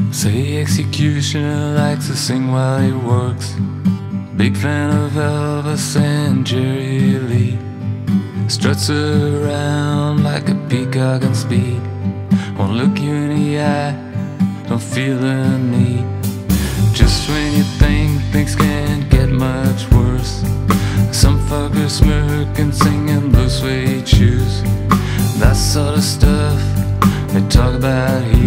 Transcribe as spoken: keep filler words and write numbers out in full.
Say executioner likes to sing while he works. Big fan of Elvis and Jerry Lee. Struts around like a peacock on speed. Won't look you in the eye, don't feel the need. Just when you think things can't get much worse, some fucker smirking, singing blue suede shoes. That sort of stuff they talk about here.